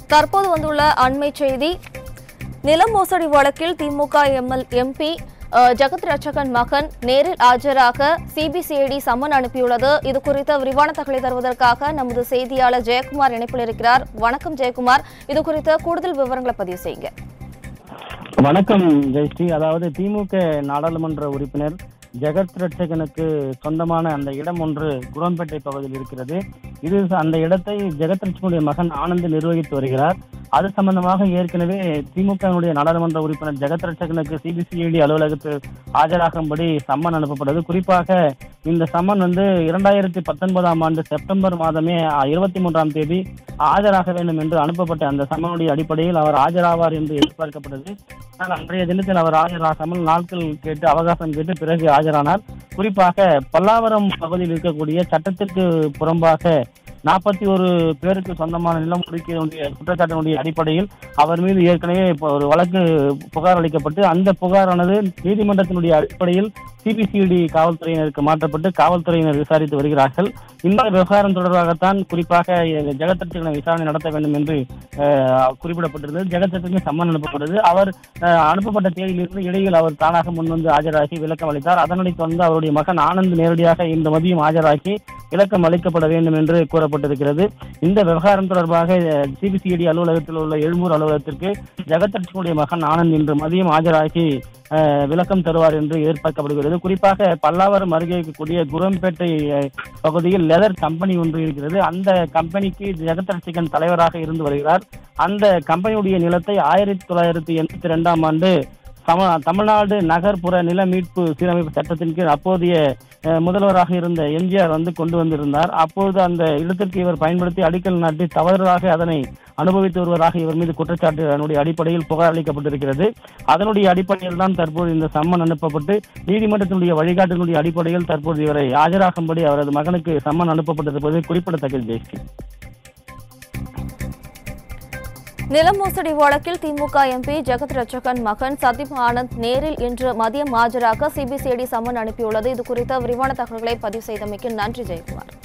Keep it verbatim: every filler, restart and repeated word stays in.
தற்போது வந்துள்ள அண்மை செய்தி, நில மோசடி வழக்கில் திமுக எம்எல் எம்பி ஜெகத் ரட்சகன் மகன் நேரில் ஆஜராக சிபிசிஐடி சம்மன் அனுப்பியுள்ளது. இது குறித்த விரிவான தகவலை தருவதற்காக நமது செய்தியாளர் ஜெயக்குமார் இணைப்பில் இருக்கிறார். வணக்கம் ஜெயக்குமார், இது குறித்த கூடுதல் விவரங்களை பதிவு செய்யுங்க. வணக்கம் ஜெயஸ்ரீ. அதாவது திமுக நாடாளுமன்ற உறுப்பினர் ஜெகத் ரட்சகனுக்கு சொந்தமான அந்த இடம் ஒன்று குரோம்பேட்டை பகுதியில் இருக்கிறது. இது அந்த இடத்தை ஜெகத் ரட்சகனுடைய மகன் ஆனந்த் நிர்வகித்து வருகிறார். அது சம்பந்தமாக ஏற்கனவே திமுகவுடைய நாடாளுமன்ற உறுப்பினர் ஜெகத் ரட்சகனுக்கு சிபிசிஐடி அலுவலகத்தில் ஆஜராகும்படி சம்மன் அனுப்பப்பட்டது. குறிப்பாக இந்த சம்மன் வந்து இரண்டாயிரத்தி பத்தொன்பதாம் ஆண்டு செப்டம்பர் மாதமே இருபத்தி மூன்றாம் தேதி ஆஜராக வேண்டும் என்று அனுப்பப்பட்ட அந்த சம்மனுடைய அடிப்படையில் அவர் ஆஜராவார் என்று எதிர்பார்க்கப்பட்டது. ஆனால் அன்றைய தினத்தில் அவர் ஆஜராகாமல் நாட்கள் கேட்டு அவகாசம் கேட்டு பிறகு ஆஜரானார். குறிப்பாக பல்லாவரம் பகுதியில் இருக்கக்கூடிய சட்டத்திற்கு புறம்பாக நாற்பத்தி ஒரு பேருக்கு சொந்தமான நிலம் ஒதுக்கிய குற்றச்சாட்டினுடைய அடிப்படையில் அவர் மீது ஏற்கனவே ஒரு வழக்கு புகார் அளிக்கப்பட்டு அந்த புகாரானது நீதிமன்றத்தினுடைய அடிப்படையில் சிபிசிஐடி காவல்துறையினருக்கு மாற்றப்பட்டு காவல்துறையினர் விசாரித்து வருகிறார்கள். இந்த விவகாரம் தொடர்பாகத்தான் குறிப்பாக ஜெகத் ரட்சகனை விசாரணை நடத்த வேண்டும் என்று குறிப்பிடப்பட்டிருந்தது. ஜெகத் ரட்சகனுக்கு சம்மன் அனுப்பப்பட்டது. அவர் அனுப்பப்பட்ட தேதியிலிருந்து இடையில் அவர் தானாக முன்வந்து ஆஜராகி விளக்கம் அளித்தார். அதனை தொடர்ந்து அவருடைய மகன் ஆனந்த் நேரடியாக இந்த மதியம் ஆஜராகி விளக்கம் அளிக்கப்பட வேண்டும் என்று கூறப்பட்டிருக்கிறது. இந்த விவகாரம் தொடர்பாக சிபிசிஐடி அலுவலகத்தில் உள்ள எழும்பூர் அலுவலகத்திற்கு ஜெகத் ரட்சகனுடைய மகன் ஆனந்த் இன்று மதியம் ஆஜராகி விளக்கம் தருவார் என்று எதிர்பார்க்கப்படுகிறது. குறிப்பாக பல்லாவரம் அருகே இருக்கக்கூடிய குரோம்பேட்டை பகுதியில் லெதர் கம்பெனி ஒன்று இருக்கிறது. அந்த கம்பெனிக்கு ஜெகத் ரட்சகன் தலைவராக இருந்து வருகிறார். அந்த கம்பெனியுடைய நிலத்தை ஆயிரத்தி தொள்ளாயிரத்தி எண்பத்தி இரண்டாம் ஆண்டு சம தமிழ்நாடு நகர்ப்புற நில மீட்பு சீரமைப்பு சட்டத்தின் கீழ் அப்போதைய முதல்வராக இருந்த எம்ஜிஆர் வந்து கொண்டு வந்திருந்தார். அப்போது அந்த இடத்திற்கு இவர் பயன்படுத்தி அடிக்கல் நாட்டி தவறாக அதனை அனுபவித்து வருவதாக இவர் மீது குற்றச்சாட்டு அதனுடைய அடிப்படையில் புகார் அளிக்கப்பட்டிருக்கிறது. அதனுடைய அடிப்படையில் தான் தற்போது இந்த சம்மன் அனுப்பப்பட்டு நீதிமன்றத்தினுடைய வழிகாட்டினுடைய அடிப்படையில் தற்போது இவரை ஆஜராகும்படி அவரது மகனுக்கு சம்மன் அனுப்பப்பட்டிருப்பது குறிப்பிடத்தக்கது. ஜெயஸ்ரீ, நில மோசடி வழக்கில் திமுக எம்பி ஜெகத் ரட்சகன் மகன் சதீப் ஆனந்த் நேரில் இன்று மதியம் ஆஜராக சிபிசிஐடி சம்மன் அனுப்பியுள்ளது. இது குறித்த விரிவான தகவல்களை பதிவு செய்தமைக்கு நன்றி ஜெயக்குமார்.